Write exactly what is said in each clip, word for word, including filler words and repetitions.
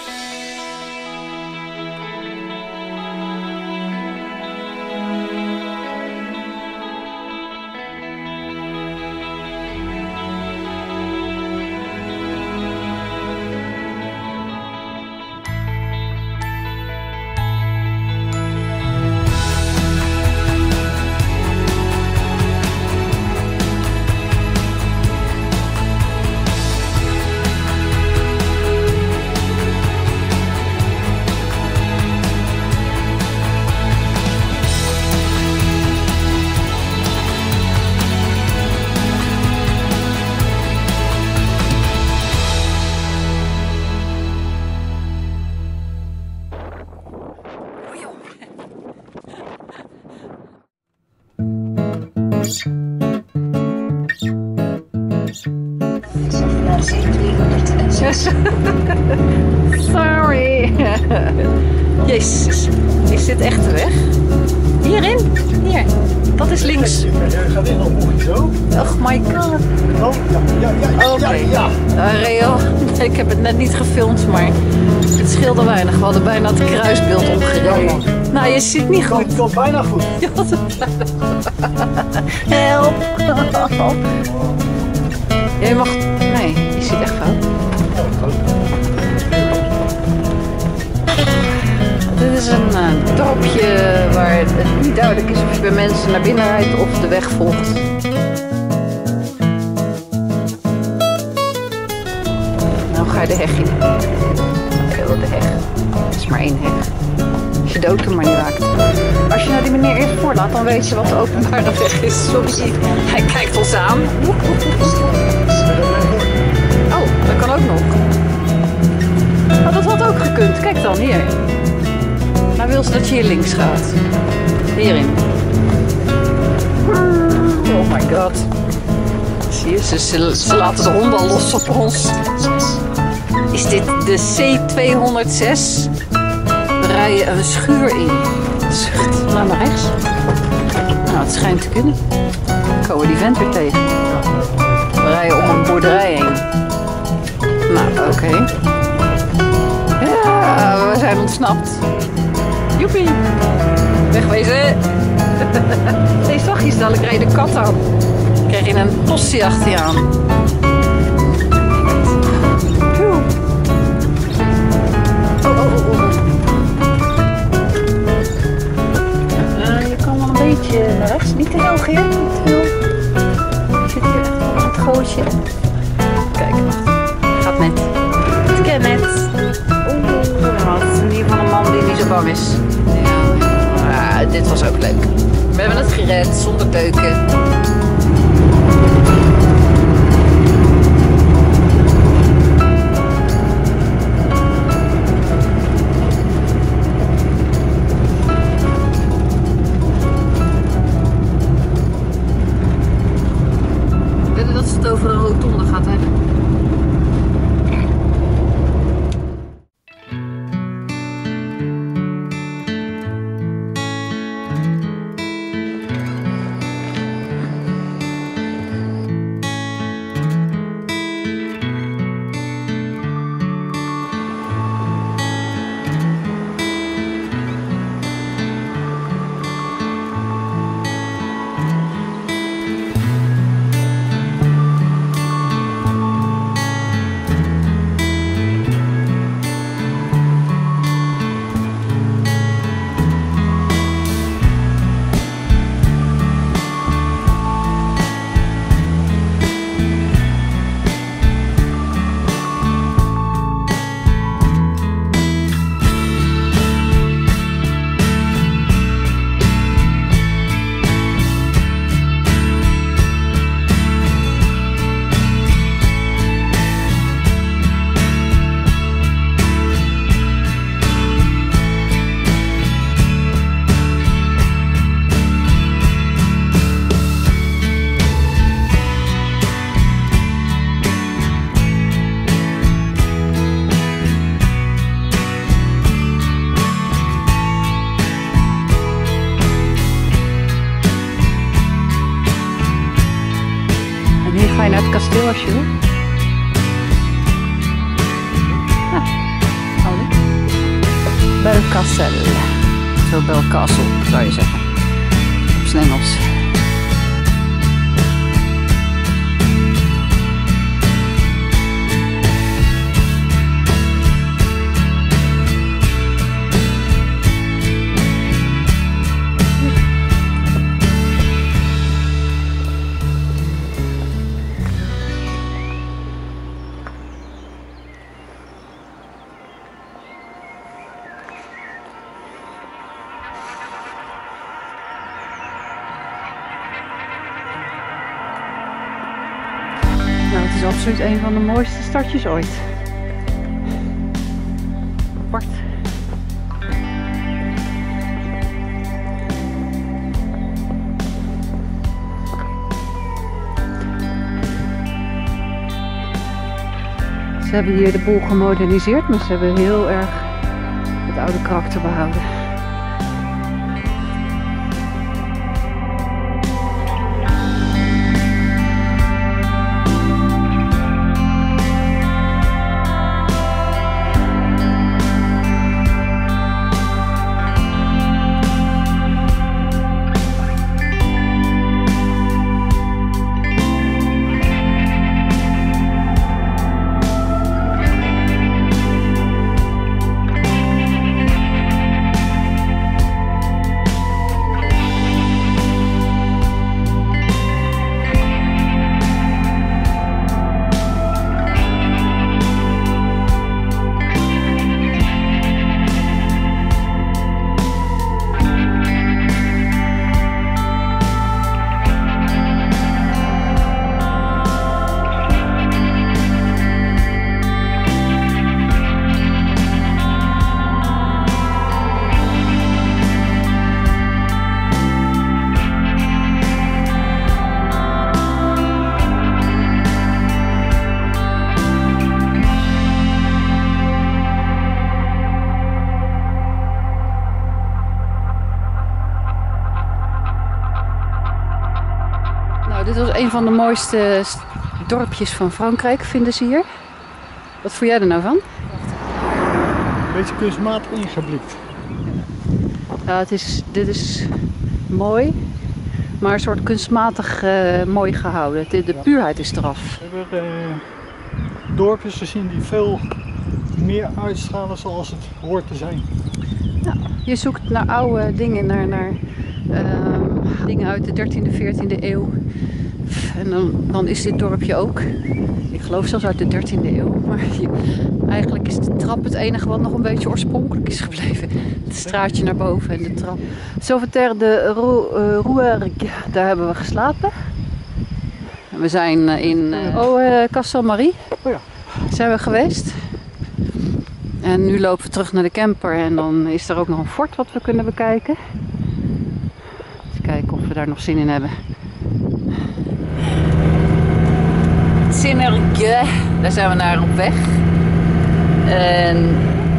Sorry. Jezus, is dit echt de weg? Hierin? Hier. Dat is links. Je gaat in op zo. Oh my god. Oh, ja, ja, ja. Oké. Ja, ja. Uh, Reo, ik heb het net niet gefilmd, maar het scheelde weinig. We hadden bijna het kruisbeeld omgereden. Nou, je ziet niet goed. Het komt bijna goed. Ja, dat is bijna goed. Help. Jij mag... Nee, je ziet echt fout. Dit is een uh, dorpje waar het niet duidelijk is of je bij mensen naar binnen rijdt of de weg volgt. Nou ga je de heg in. Oké, de heg. Het is maar één heg. Als je de auto maar niet raakt. Als je nou die meneer eerst voorlaat, dan weet je wat de openbare weg is. Sorry, hij kijkt ons aan. Oh, dat kan ook nog. Oh, dat had ook gekund. Kijk dan, hier. Nou wil ze dat je hier links gaat. Hierin. Oh my god. Zie je, ze, ze, ze laten de honden al los op ons. Is dit de C tweehonderdzes? We rijden een schuur in. Zucht, nou naar rechts. Nou, het schijnt te kunnen. Komen we die vent weer tegen. We rijden om een boerderij heen. Nou, oké. Okay. Ja, we zijn ontsnapt. Joepie. Wegwezen. Nee, zachtjes dadelijk rijdt de kat aan. Dan krijg je een postie achter je aan. Oh, oh, oh, oh. Uh, je kan wel een beetje naar rechts. Niet te heel, Geert. Niet te heel. Ik zit hier echt op het gootje. Kijk, gaat net. Het kan net. Oeh, wat is in ieder geval een man die niet zo bang is. Ja, ah, dit was ook leuk. We hebben het gered zonder deuken. Dat is het over een rotonde gaat, hè? Ga je naar het kasteel als je wil? Ja, Belkastel. Zo Belkastel zou je zeggen. Op zijn Engels. Het is absoluut een van de mooiste stadjes ooit. Apart. Ze hebben hier de boel gemoderniseerd, maar ze hebben heel erg het oude karakter behouden. Dit was een van de mooiste dorpjes van Frankrijk, vinden ze hier. Wat vond jij er nou van? Een beetje kunstmatig ingeblikt. Ja, het is, dit is mooi, maar een soort kunstmatig uh, mooi gehouden. De, de puurheid is eraf. We hebben uh, dorpjes gezien die veel meer uitstralen zoals het hoort te zijn. Ja, je zoekt naar oude dingen, naar, naar uh, dingen uit de dertiende, veertiende eeuw. En dan, dan is dit dorpje ook, ik geloof zelfs uit de dertiende eeuw, maar je, eigenlijk is de trap het enige wat nog een beetje oorspronkelijk is gebleven. Het straatje naar boven en de trap. Sauveterre de Rouergue, daar hebben we geslapen. We zijn in uh, oh, uh, Castelmarie, oh ja. zijn we geweest. En nu lopen we terug naar de camper en dan is er ook nog een fort wat we kunnen bekijken. Eens kijken of we daar nog zin in hebben. Sémergue, daar zijn we naar op weg. En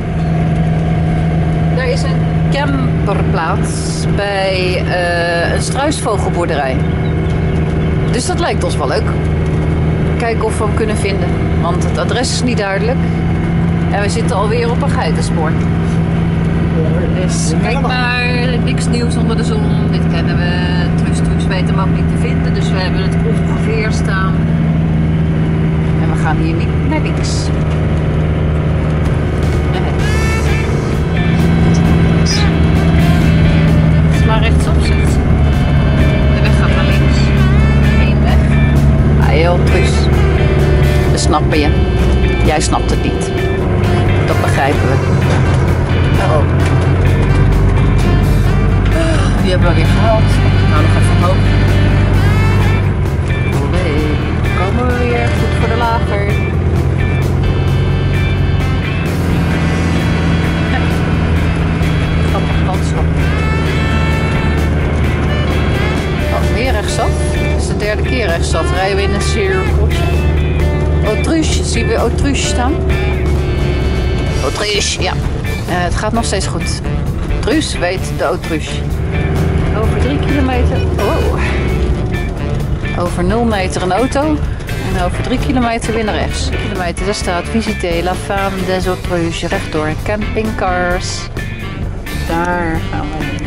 daar is een camperplaats bij uh, een struisvogelboerderij. Dus dat lijkt ons wel leuk. Kijken of we hem kunnen vinden, want het adres is niet duidelijk. En we zitten alweer op een geitenspoor. Dus kijk maar, niks nieuws onder de zon. Dit kennen we, trucs, trucs weten we ook niet te vinden. Dus we hebben het ongeveer staan. En we gaan hier niet naar links. Als maar rechtsop zit. De weg gaat naar links. Eén weg. Ah, heel trucs. We snappen je. Jij snapt het niet. Dat begrijpen we. Oh. Die hebben we weer gehaald. Nou, nog even omhoog. Olé. Komen we weer. Goed voor de lager. Grappig landschap. Oh, weer rechtsaf. Dit is de derde keer rechtsaf. Rijden we in een cirkeltje. Autruche. Zien we Autruche staan? Autruche, ja. Uh, het gaat nog steeds goed. Truus weet de Autruche. Over drie kilometer. Oh. Over nul meter een auto. En over drie kilometer weer naar rechts. drie kilometer, daar staat visiter la femme des Autruches. Rechtdoor. Campingcars. Daar gaan we heen.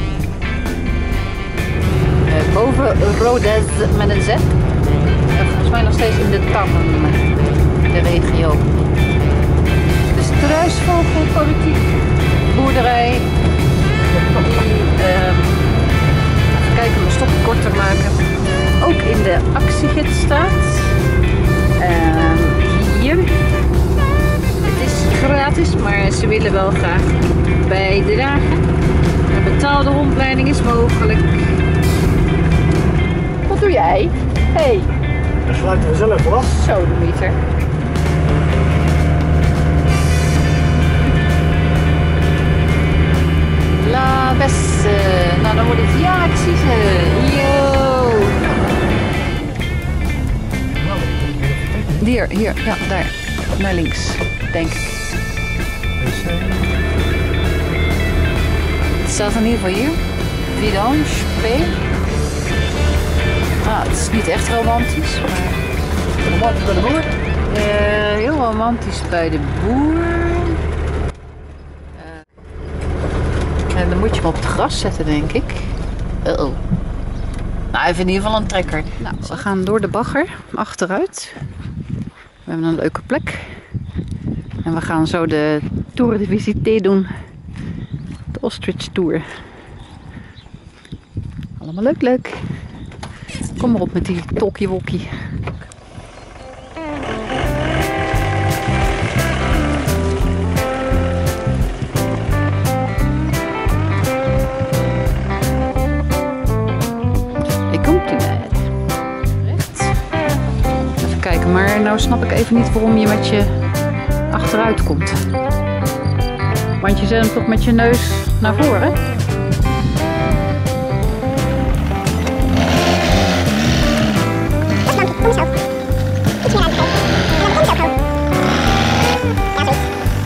Uh, boven Rodez met een Z. Uh, volgens mij nog steeds in de Tarn, de regio. De struisvogelpolitiek, boerderij. Die, uh, even kijken om een stopje kort te maken. Ook in de actiegids staat. Uh, hier. Het is gratis, maar ze willen wel graag bijdragen. Een betaalde rondleiding is mogelijk. Wat doe jij? Hé. Hey. Dan sluiten we zelf af. Zo, de meter. La Besse. Nou, dan wordt het ja, ik zie ze. Yo. Hier, hier, ja, daar. Naar links, denk ik. Het staat in ieder geval hier. Vidange, P. Ah, het is niet echt romantisch, maar... Romantisch bij de boer? Uh, heel romantisch bij de boer. Uh, en dan moet je hem op het gras zetten, denk ik. Uh oh. Nou, even in ieder geval een trekker. Nou, we gaan door de bagger, achteruit. We hebben een leuke plek. En we gaan zo de Tour de Visité doen. De Ostrich Tour. Allemaal leuk, leuk. Kom maar op met die talkie-walkie. Ik kom u net. Recht. Even kijken, maar nou snap ik even niet waarom je met je achteruit komt. Want je zet hem toch met je neus naar voren. Kom zo. Iets meer aan de kom zo. Ja, zoiets.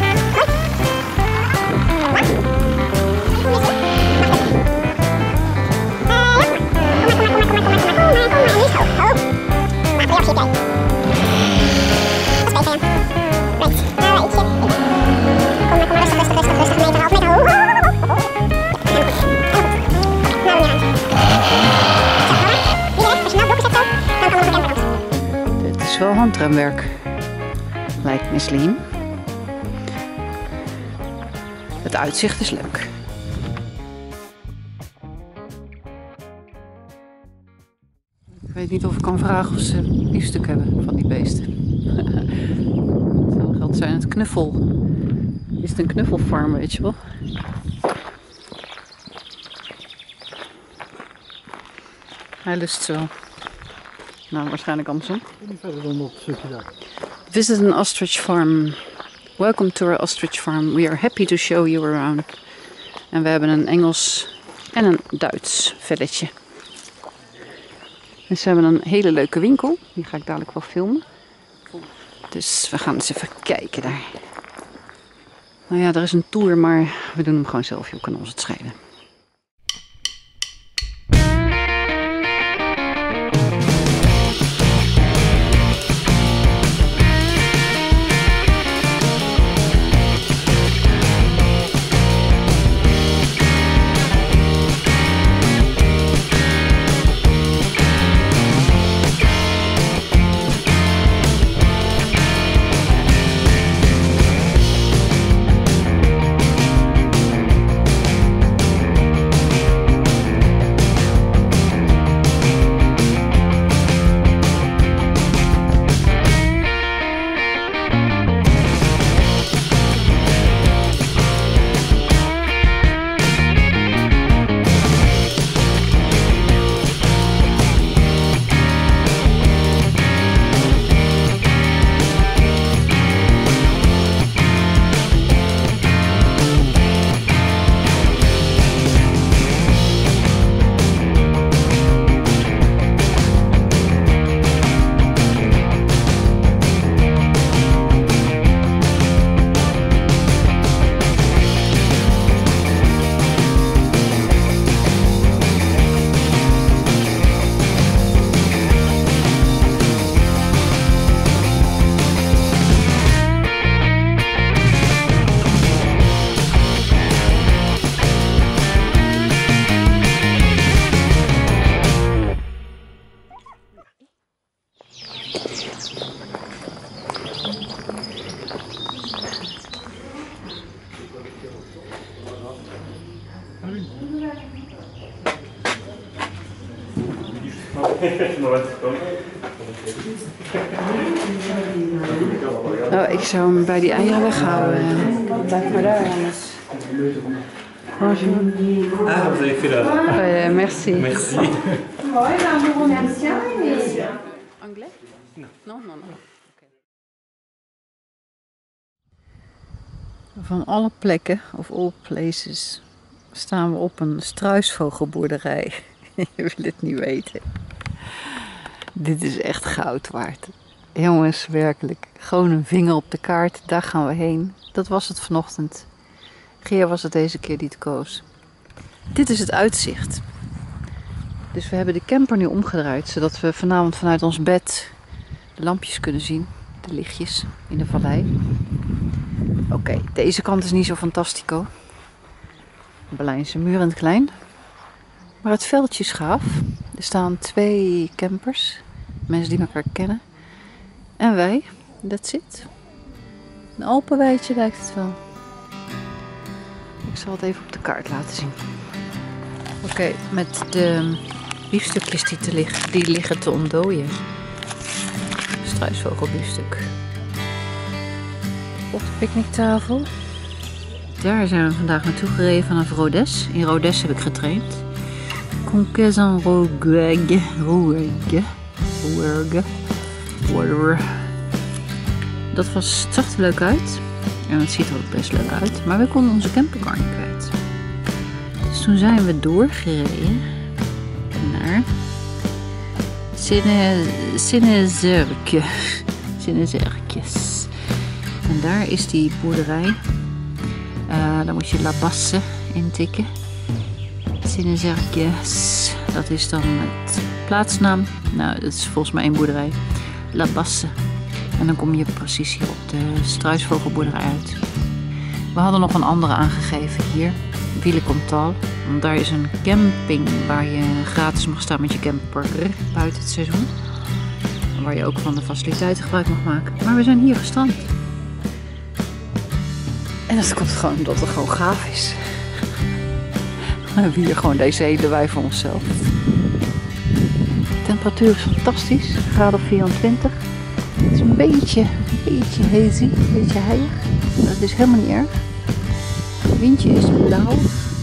Het is wel handremwerk, lijkt me slim. Het uitzicht is leuk. Ik weet niet of ik kan vragen of ze een biefstuk hebben van die beesten. Hetzelfde geldt zijn het knuffel. Is het een knuffelfarm, weet je wel? Hij lust zo. Nou, waarschijnlijk andersom. Niet verder dan dat stukje daar. Visit an ostrich farm. Welcome to our ostrich farm. We are happy to show you around. En we hebben een Engels en een Duits velletje. En ze hebben een hele leuke winkel. Die ga ik dadelijk wel filmen. Dus we gaan eens even kijken daar. Nou ja, er is een tour, maar we doen hem gewoon zelf. Je kan ons het schelen. Nou, ik zou hem bij die eieren weghouden. Blijf maar daar anders. Bonjour. Ah, vous avez fait la... Uh, merci. Merci. Anglais? No. No, no, no. Okay. Van alle plekken, of all places, staan we op een struisvogelboerderij. Je wil het niet weten. Dit is echt goud waard. Jongens, werkelijk. Gewoon een vinger op de kaart, daar gaan we heen. Dat was het vanochtend. Geer was het deze keer die het koos. Dit is het uitzicht. Dus we hebben de camper nu omgedraaid, zodat we vanavond vanuit ons bed de lampjes kunnen zien. De lichtjes in de vallei. Oké, okay, deze kant is niet zo fantastico. Berlijnse muur in het klein. Maar het veldje is gaaf. Er staan twee campers. Mensen die elkaar kennen. En wij. That's it. Een Alpenweidje lijkt het wel. Ik zal het even op de kaart laten zien. Oké, okay, met de biefstukjes die, te liggen, die liggen te ontdooien. Struisvogelbiefstuk. Op de picknicktafel. Daar zijn we vandaag naartoe gereden vanaf Rodez. In Rodez heb ik getraind. Conquêtes en Rouergue. Rouergue. Rouergue. Whatever. Dat was, het zag er leuk uit. En het ziet er ook best leuk uit. Maar we konden onze campercar niet kwijt. Dus toen zijn we doorgereden naar Sinnezerke. Sinnezerkjes. En daar is die boerderij. Uh, daar moet je La Basse intikken. Sinnezerkjes. Dat is dan het plaatsnaam. Nou, dat is volgens mij een boerderij. La Basse. En dan kom je precies hier op de struisvogelboerderij uit. We hadden nog een andere aangegeven hier. Wielenkomtal. Want daar is een camping waar je gratis mag staan met je camper buiten het seizoen. Waar je ook van de faciliteiten gebruik mag maken. Maar we zijn hier gestrand. En dat komt gewoon omdat het gewoon gaaf is. We hebben hier gewoon deze hele wei voor onszelf. De temperatuur is fantastisch. Graad of vierentwintig. Het is een beetje, een beetje hazy, een beetje heilig. Dat is helemaal niet erg. Het windje is blauw.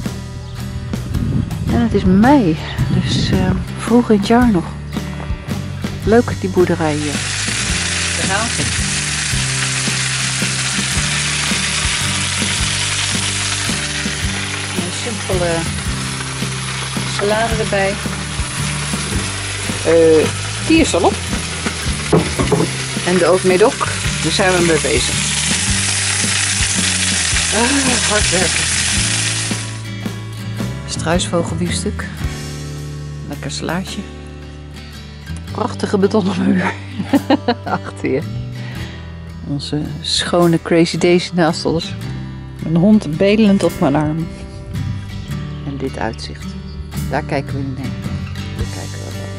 En het is mei, dus uh, vroeg in het jaar nog. Leuk die boerderij hier. Daar gaan ze. Een simpele salade erbij. Uh, die is al op. En de oatmeal ook. Daar zijn we mee bezig. Ah, hard werken. Struisvogelbiefstuk. Lekker salaatje. Prachtige betonnen muur. Achter je. Onze schone Crazy Daisy naast ons. Een hond bedelend op mijn arm. En dit uitzicht. Daar kijken we nu naar. Daar kijken we wel.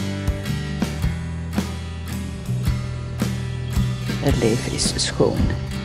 Het leven is schoon.